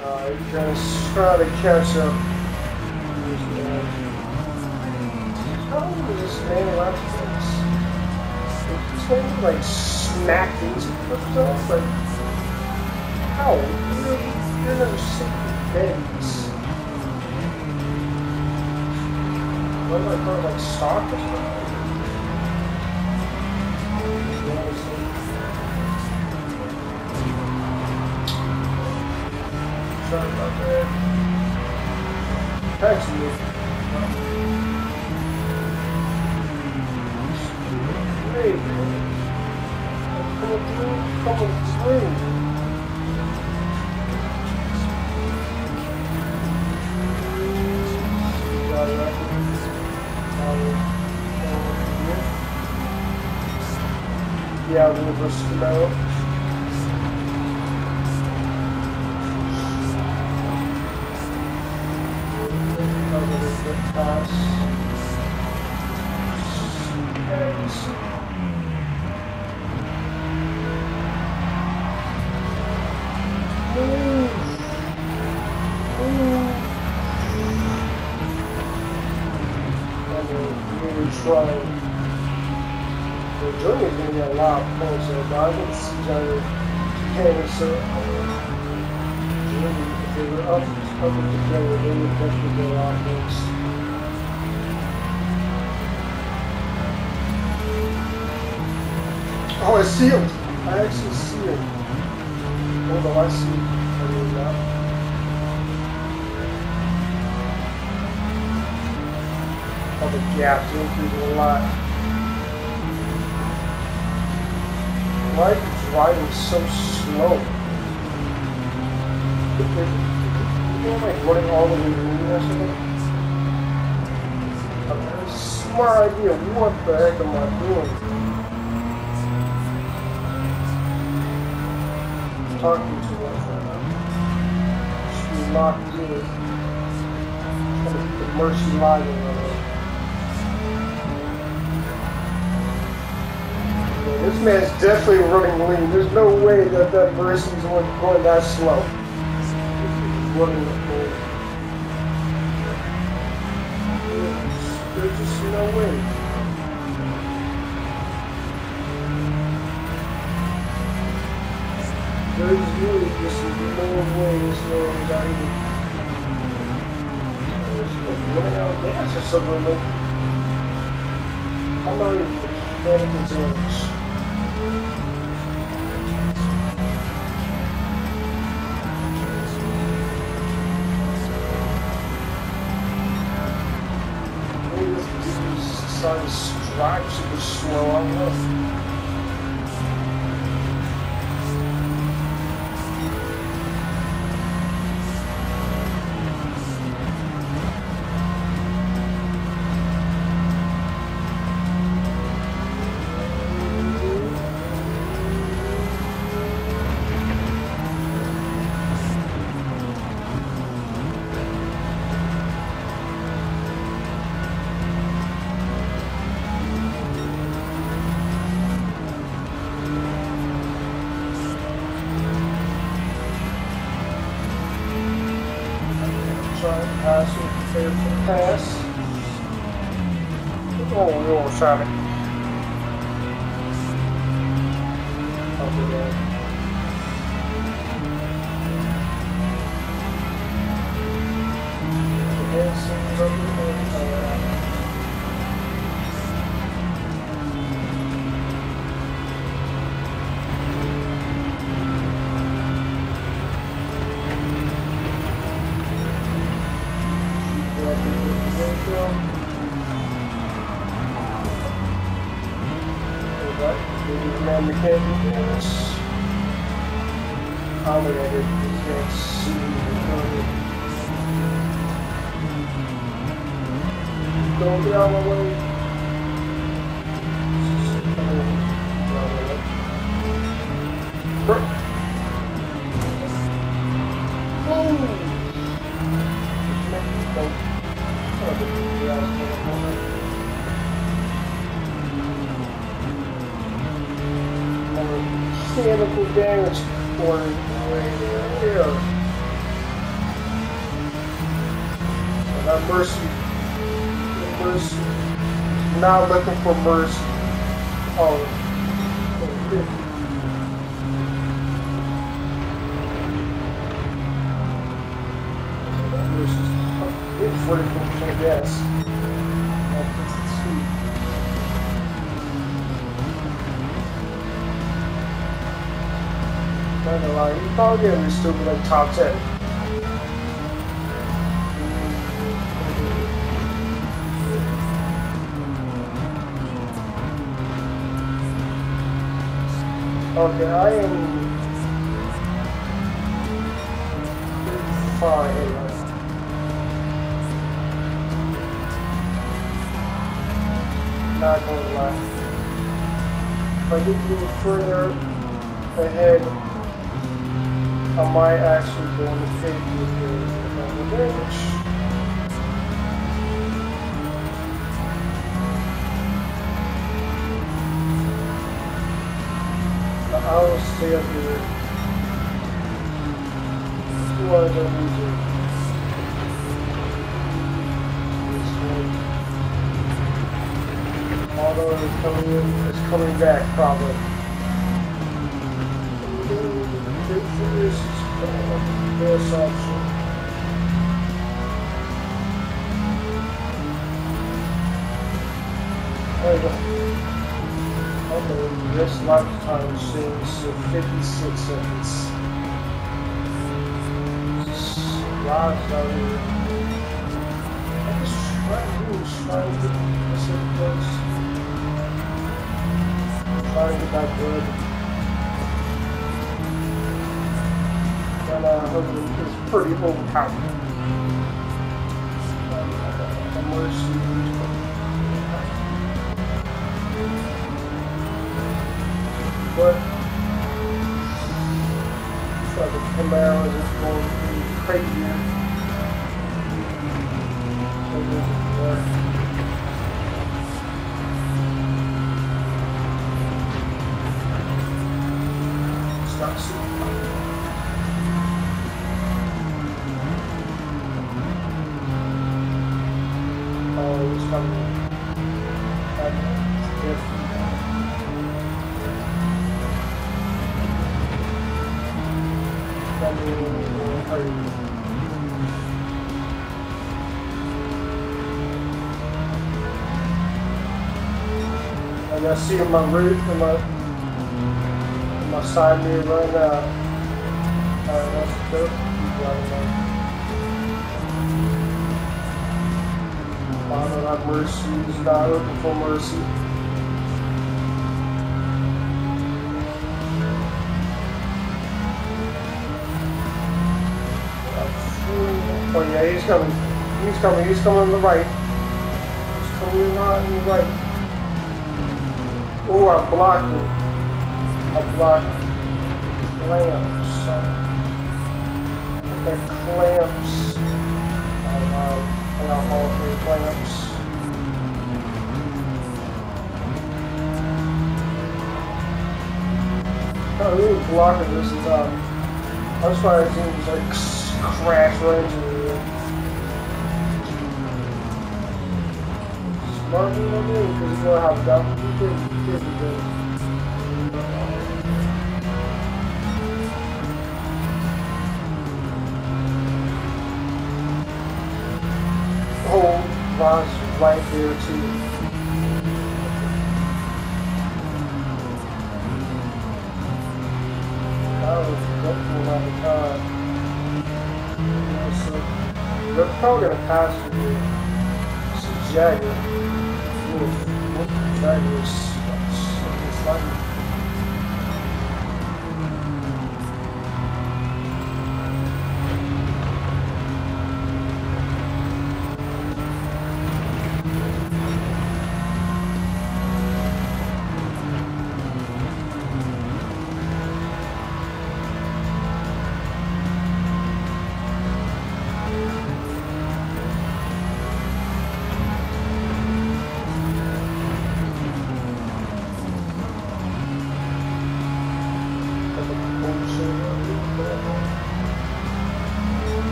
He's gonna try to catch up. How is this man allowed to do this? He's going to like smack into himself? Like, how? You're never sick of beds. What am I called? Like stock or something? Sorry about that. Actually, hey, coming through. Yeah, I'm gonna push the metal. Trying. The journey is going to be a lot closer, but I can see Johnny Candace. If they were up together, they would definitely go a lot closer. Oh, I see him! I actually see him. Hold on, I see him. I mean, that. Oh, the gap increasing a lot. Why are you driving so slow? You're like running all the way through or something? I have a smart idea. What the heck am I doing? I'm talking too much right now. Should be locked in. Trying to keep the mercy lying right now. This man's definitely running lean. There's no way that Mercy's going that slow. He's running the full. There's just no way. There's really just no way this man is out even. There's like running out of gas or something like. I'm not even paying attention. Starting to drive super slow, I don't know. Pass. Oh, you're sorry. Over there. Mechanics. Accommodated. You can't see the don't get out of my way. Mechanical damage for right there. Mercy. Mercy. Now looking for mercy. Oh. It's 44%, yes. Not gonna lie, you probably gonna be stupid like top 10. Okay, I am fine. Not gonna lie. If I get a little further ahead, I might actually go on the fake with the damage. I will stay up here. Who are the losers? Although it's coming back probably. This is this option. There you go. Okay, this lifetime seems 56 seconds. Lives out here. I just try to get this in place. Try to get that good. And it's pretty overpowered. But it's like the Camaro is just going crazy. Stop seeing. Oh, it's coming. And I see my root and my side mirror right now. Alright, that's good. Father, have mercy. He's not looking for mercy. Oh yeah, he's coming. He's coming on the right. He's coming on the right. Oh, I'm blocking. I blocked clamps. Okay, clamps. I got all 3 clamps. I'm really blocking this time. I was trying to do like crash right into it. Smart thing to do because you know how dumb you can. Oh, Ron's right there too. That was dreadful all the time. So they're probably gonna pass me here. This is Jagger. Jagger is like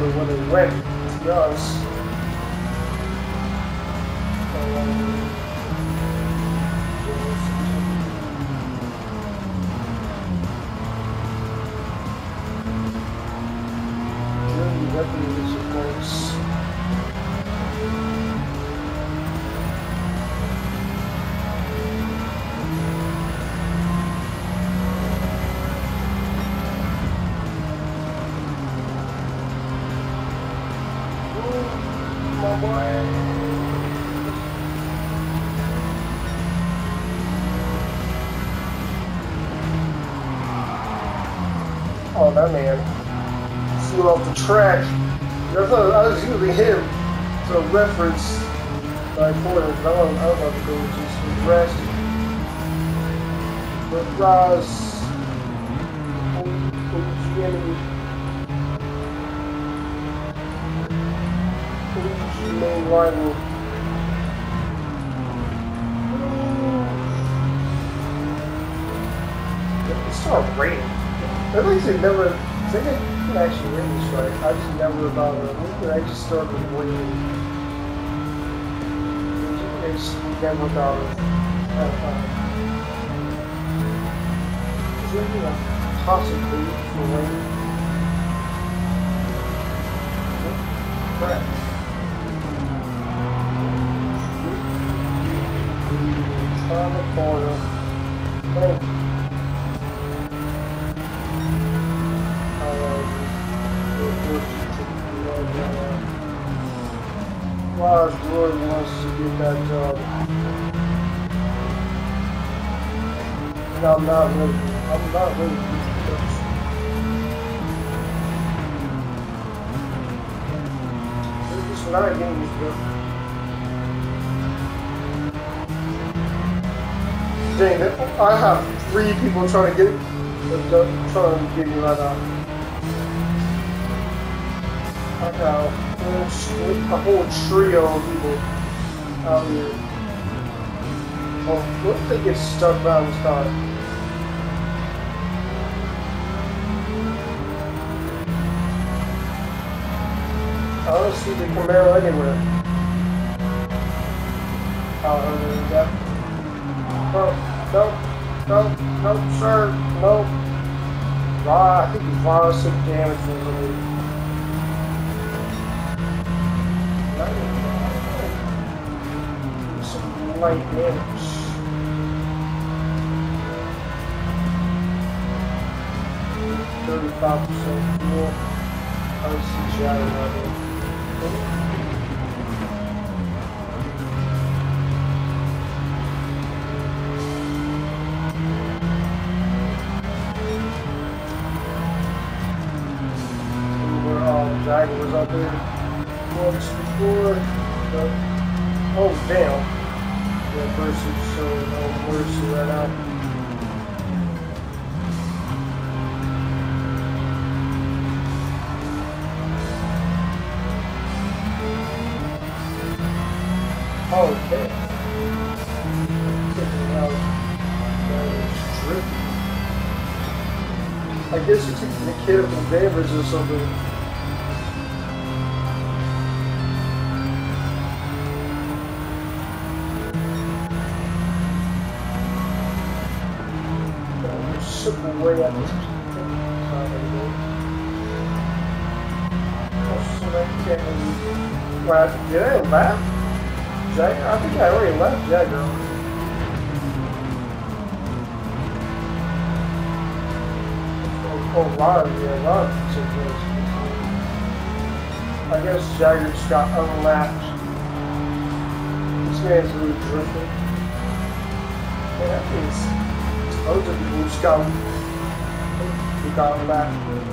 where they went, to be honest. Germany definitely supports. Oh, that man flew off the track. I thought I was usually him. So reference by Porter, but I don't know if it goes just with rest. But Roz, main rival. It's not raining. At least it never. I think it can actually rain this right. I just never about it. I just started raining. It's never about it. Is there any possibility for rain? Crap. On the corner. Oh. Lars Roy wants to get that job. And I'm not ready. I'm not ready to do this. There's just 9 games, bro. Dang it. I have 3 people trying to get me right now. I got a whole trio of people out here. Oh, what if they get stuck around this car? I don't see the Camaro anywhere. Yeah. No, sir, no. I think Vara took damage from the lead. Some light damage. %35% fuel. OCGI level. Jaguars out there once before, but oh damn, that person's showing no mercy right now. Okay. I guess it's mechanical damage or something. Way at this did I left? Jagger? I think I already left Jagger. Oh, Lars, yeah, Lars. I guess Jagger just got unlatched. This man's really drifting. Yeah, that means other people just got unlatched.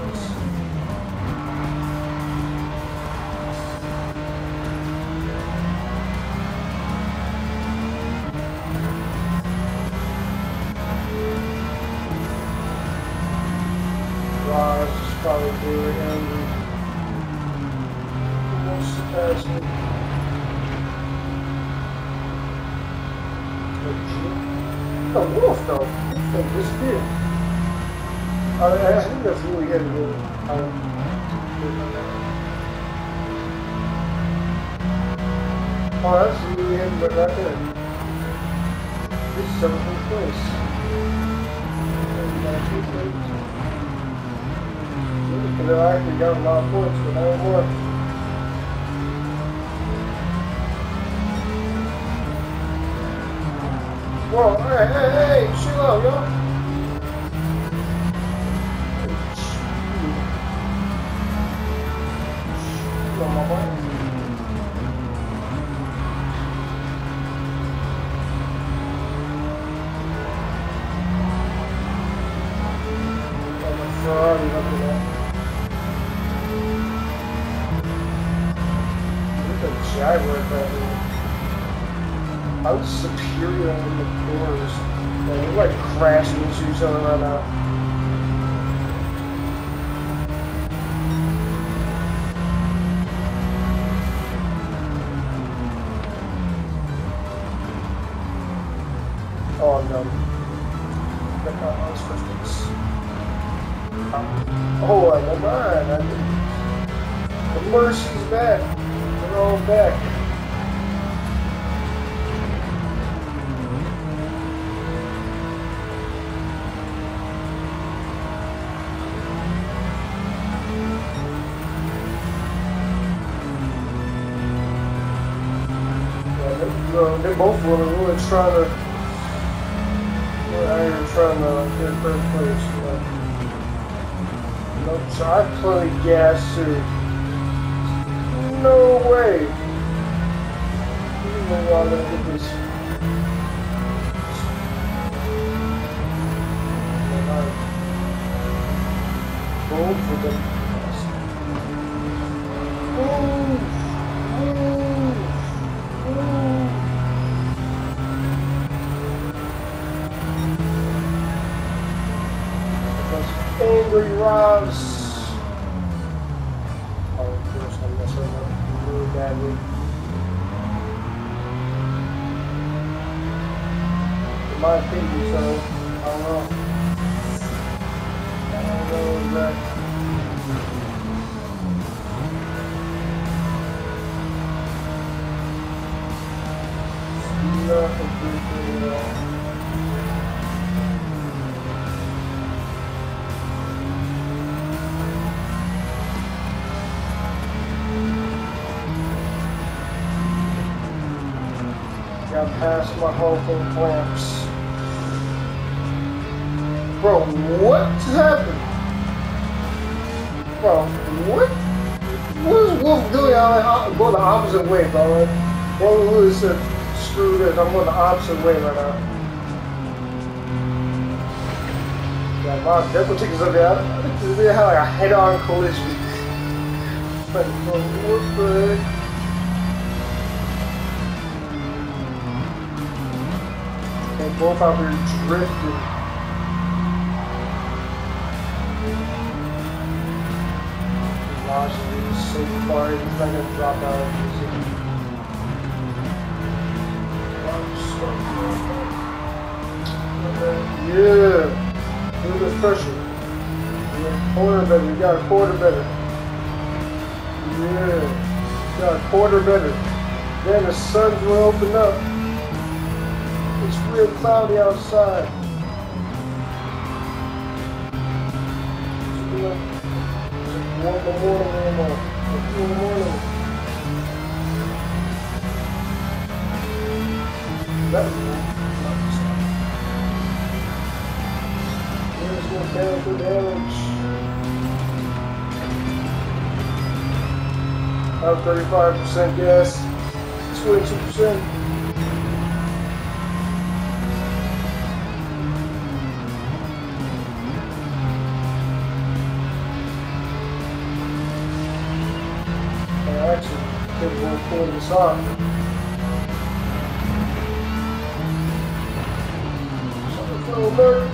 Lars is probably really angry. He wants to pass me. The wolf, though. They disappeared. I think that's really heavy. Oh, that's really him right there. This is 17th place. Because I actually got a lot of points, but not anymore. Whoa, hey, chill out, yo. Chill on my bike. Ferrari up to that. Look at the Jaguar back here. I was superior in the corners. They're like crashing into each other right now. Oh no. I was first place. Oh, never mind. The Mercy's back. They're all back. Yeah, they're both really trying to. They're trying to get first place. Nope, so I plenty gas too. No way! Maybe I'm gonna get this. Boom for them. Boom! Angry Robs. Oh, of course, I messed up really badly. In my opinion, so I don't know. I don't know exactly. Not a good thing at all. Got past my whole thing clamps. Bro, what just happened? Bro, what? What is Wolf doing? I'm going the opposite way, bro. One Lewis said, screw this, I'm going the opposite way right now. Yeah, my definitely took us up there. I think we had like a head-on collision. Like, bro, what the heck? Both out here drifting. Lost is so far, he's not gonna drop out of music. Yeah! Look at this pressure. We got a quarter better, we got a quarter better. Yeah! We got a quarter better. Then the sun's gonna open up. It's real cloudy outside. One in the morning, 2 in the morning. That's here's what down for damage. I have 35% gas, 22%. We'll pull this off. Something alert.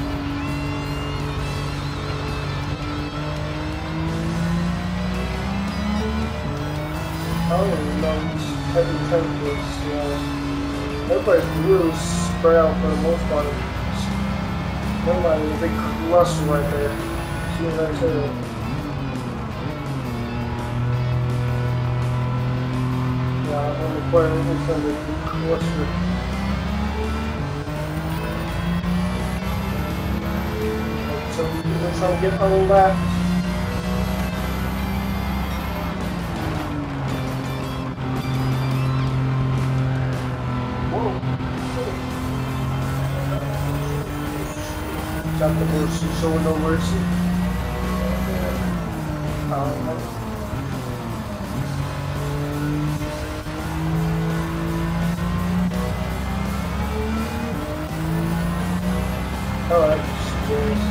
I don't even know these heavy temperatures. Everybody's really spread out for the most part. There's a big cluster right there. See what I said? on the corner is under the cluster. So we're trying to get on that. Whoa. Got the mercy, showing no mercy. Alright, cheers.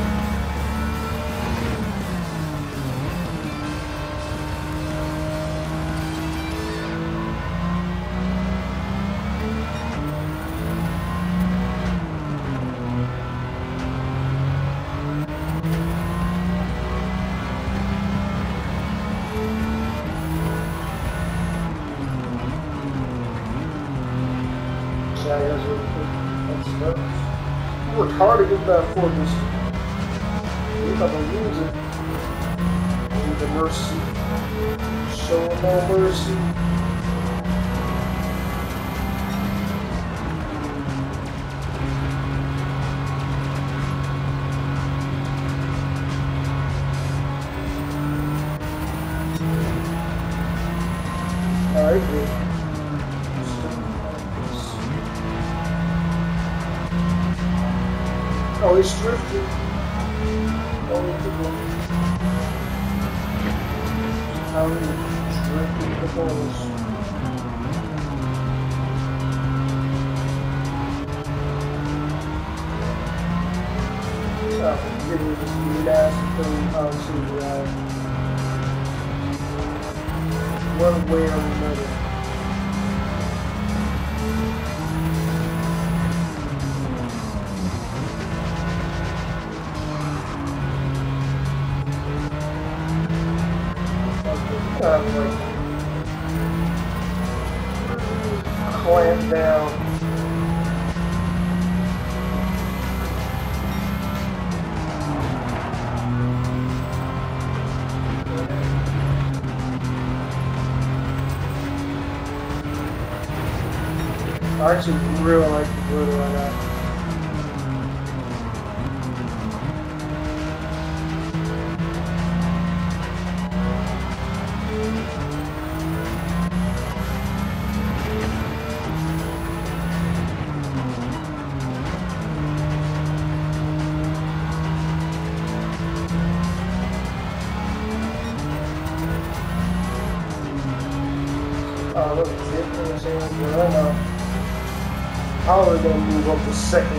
Worked hard to get that for this. We're not gonna lose it. Need the mercy. Show no mercy. Alright, good. Oh, he's drifting. Oh, how he's drifting the balls. I'm getting this nasty thing out to the one way or another. Clamp down. I actually really like the blue right now. Look, I know. How are they gonna move up to second?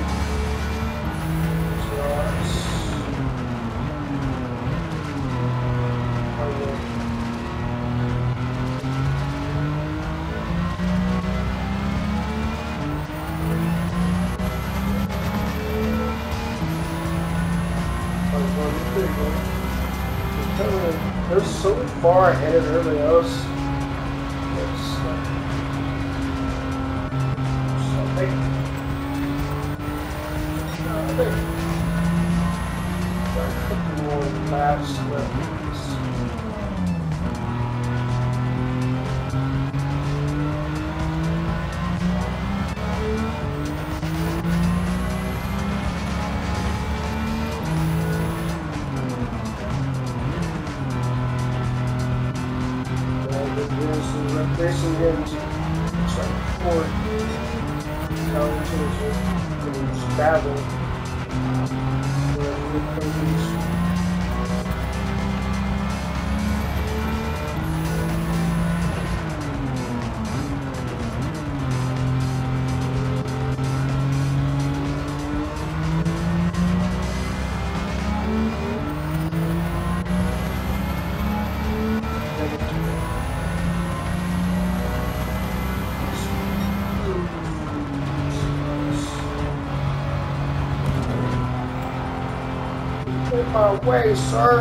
They're so far ahead of everybody else. Racing into transport to battle with police. My way, sir.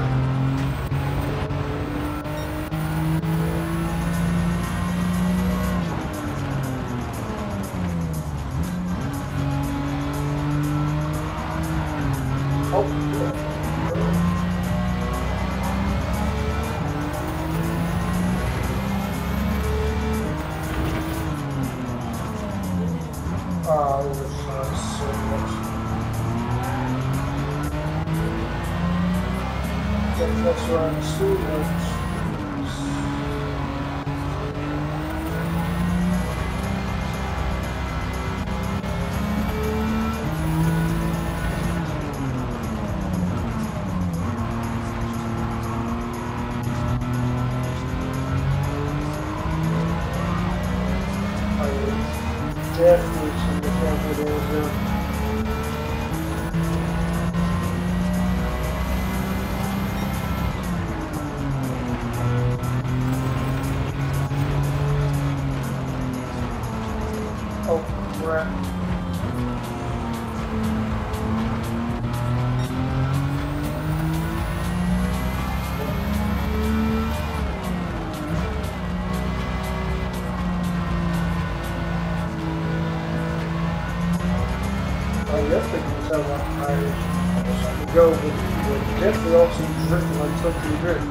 That's right, sweet notes. Definitely some mechanical damage there. Oh crap. I guess they can tell what tires I can go, but definitely also drifting like Tokyo Drift.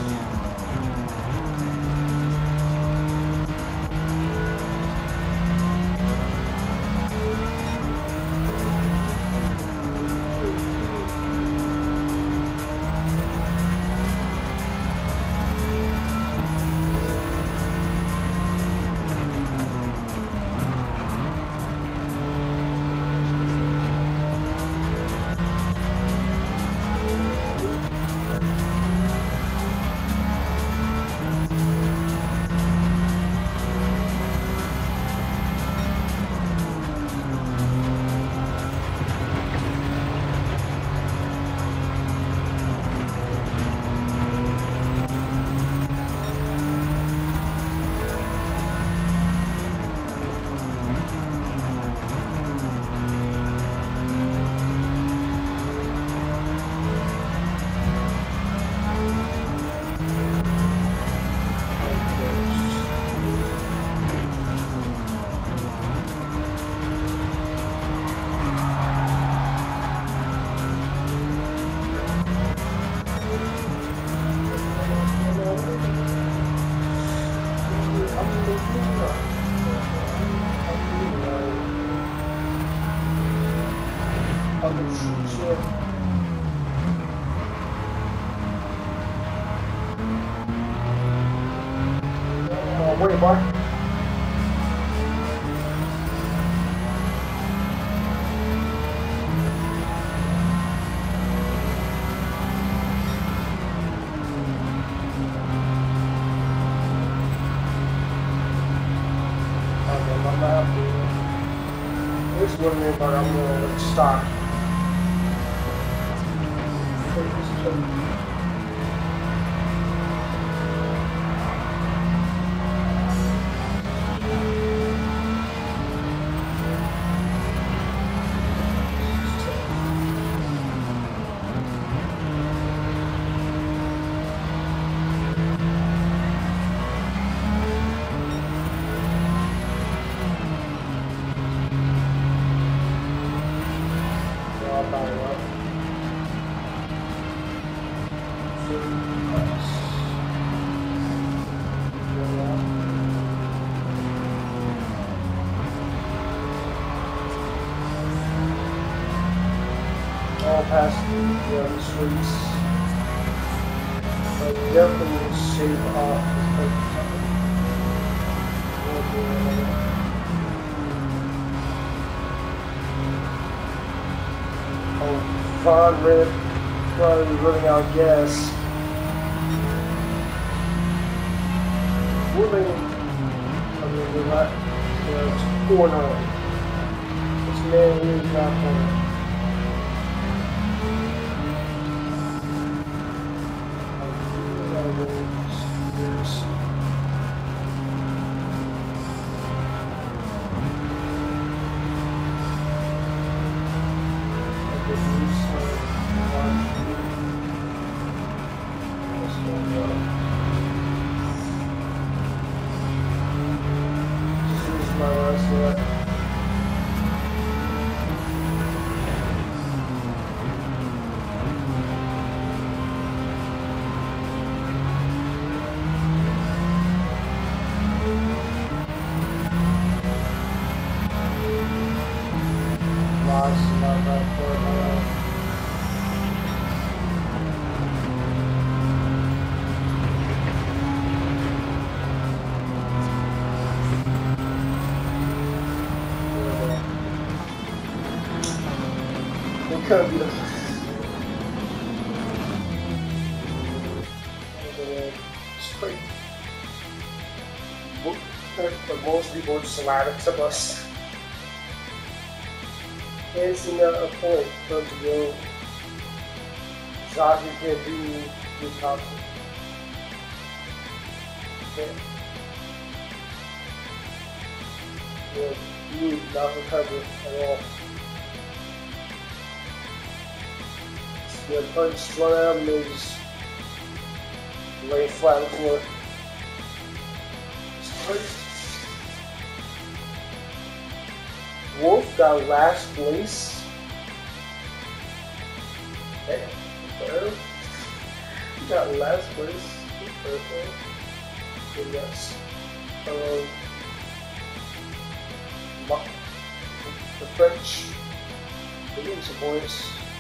Wait, Mark. This one here, but I'm gonna stop. All past the streets. But definitely shave off this Oh, Von Red probably running out of gas. Women, I mean, they're not, it's 4-9. This man here is not playing. gonna be the straight. But most people are just laughing at us. It's not a point for them to go. Zazi can't do new toxic. Okay. Yeah, you not recover at all. Yeah, punch run out and they just lay flat on the floor. Wolf got last place. Hey, purple. He got last place. Purple. And yes. The French. They're getting some points.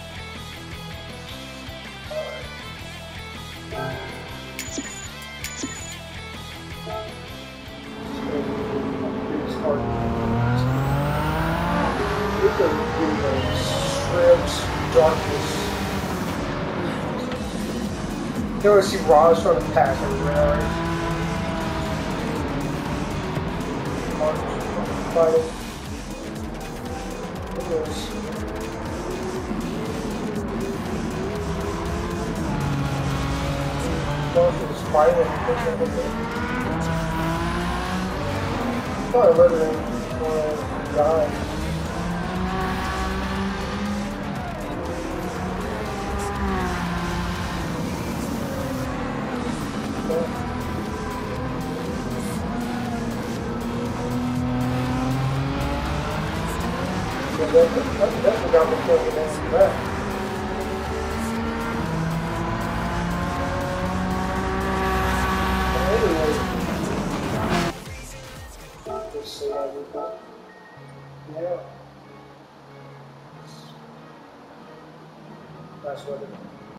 Shrimps, darkness. You know, see Roz trying to pass everywhere. Fighting. Look at this. Roz is fighting. Probably murdering one guy. That's definitely got the kill against that. Anyway, just say everything. Yeah. That's what it is.